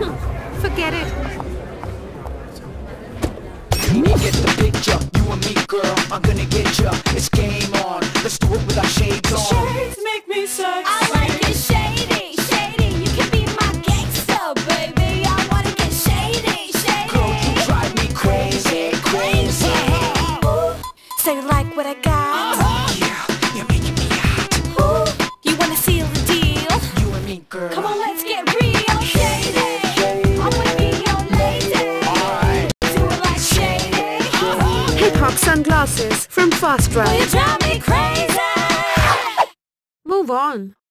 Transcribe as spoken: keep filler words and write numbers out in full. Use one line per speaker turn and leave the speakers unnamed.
Forget it.
You get the picture, you and me, girl, I'm gonna get ya. It's game on, let's do it with our shades on.
Shades make me sexy.
I like it shady, shady. You can be my gangster, baby. I wanna get shady, shady.
Girl, you drive me crazy, crazy.
Ooh, so you like what I got?
Yeah, you're making me hot.
Ooh, you wanna seal the deal?
You and me, girl.
Come on, let's get real shady. I wanna be your lady.
Alright.
Do it like shady.
Hip Hop Sunglasses from
Will
Fastrack.
you drive me crazy?
Move on.